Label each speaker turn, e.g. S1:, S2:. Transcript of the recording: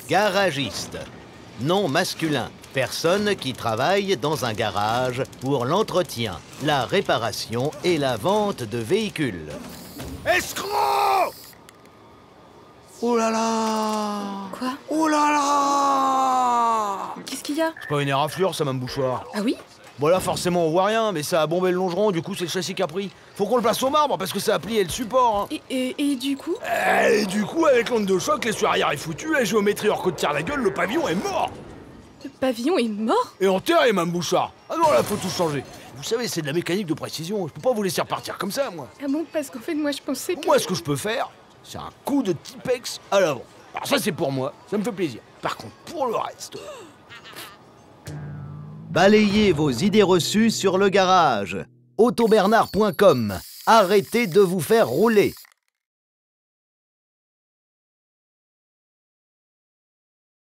S1: Garagiste. Nom masculin. Personne qui travaille dans un garage pour l'entretien, la réparation et la vente de véhicules.
S2: Escroc! Oh là là!
S3: Quoi?
S2: Oh là là!
S3: Qu'est-ce qu'il y a?
S2: C'est pas une éraflure, ça, Mme Bouchoir.
S3: Ah oui?
S2: Bon là, forcément, on voit rien, mais ça a bombé le longeron, du coup, c'est le châssis qui a pris. Faut qu'on le place au marbre, parce que ça a plié le support, hein.
S3: Et du coup?
S2: Et du coup, avec l'onde de choc, l'essuie arrière est foutu, la géométrie hors côte tire la gueule, le pavillon est mort!
S3: Le pavillon est mort?
S2: Et enterré, Mme Bouchard! Ah non, là, faut tout changer. Vous savez, c'est de la mécanique de précision, je peux pas vous laisser repartir comme ça, moi.
S3: Ah bon, parce qu'en fait, moi, je pensais que...
S2: Moi, ce que je peux faire, c'est un coup de Tipex à l'avant. Alors ça, c'est pour moi, ça me fait plaisir. Par contre, pour le reste...
S1: Balayez vos idées reçues sur le garage. Autobernard.com. Arrêtez de vous faire rouler.